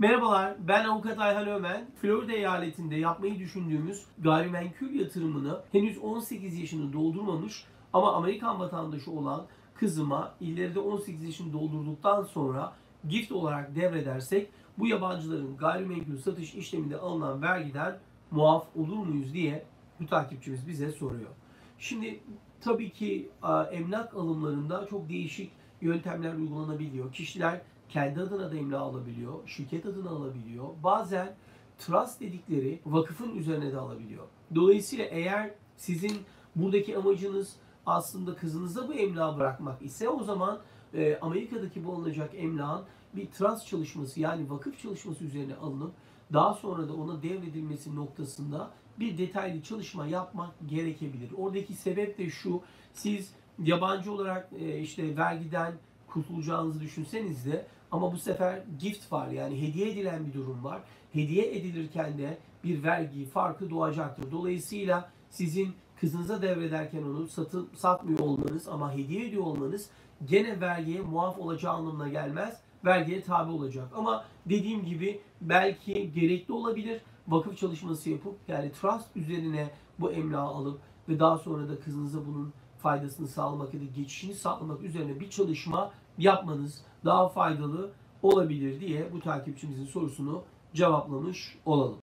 Merhabalar, ben avukat Ayhan Ömen. Florida eyaletinde yapmayı düşündüğümüz gayrimenkul yatırımını henüz 18 yaşını doldurmamış ama Amerikan vatandaşı olan kızıma ileride 18 yaşını doldurduktan sonra gift olarak devredersek bu yabancıların gayrimenkul satış işleminde alınan vergiden muaf olur muyuz diye bu takipçimiz bize soruyor. Şimdi tabii ki emlak alımlarında çok değişik yöntemler uygulanabiliyor. Kişiler kendi adına da emlak alabiliyor, şirket adına alabiliyor. Bazen trust dedikleri vakıfın üzerine de alabiliyor. Dolayısıyla eğer sizin buradaki amacınız aslında kızınıza bu emlağı bırakmak ise o zaman Amerika'daki bu alınacak emlakın bir trust çalışması yani vakıf çalışması üzerine alınıp daha sonra da ona devredilmesi noktasında bir detaylı çalışma yapmak gerekebilir. Oradaki sebep de şu, siz yabancı olarak işte vergiden kurtulacağınızı düşünseniz de ama bu sefer gift var yani hediye edilen bir durum var. Hediye edilirken de bir vergi farkı doğacaktır. Dolayısıyla sizin kızınıza devrederken onu satmıyor olmanız ama hediye ediyor olmanız gene vergiye muaf olacağı anlamına gelmez. Vergiye tabi olacak. Ama dediğim gibi belki gerekli olabilir. Vakıf çalışması yapıp yani trust üzerine bu emlağı alıp ve daha sonra da kızınıza bunun faydasını sağlamak ya da geçişini sağlamak üzerine bir çalışma yapmanız daha faydalı olabilir diye bu takipçimizin sorusunu cevaplamış olalım.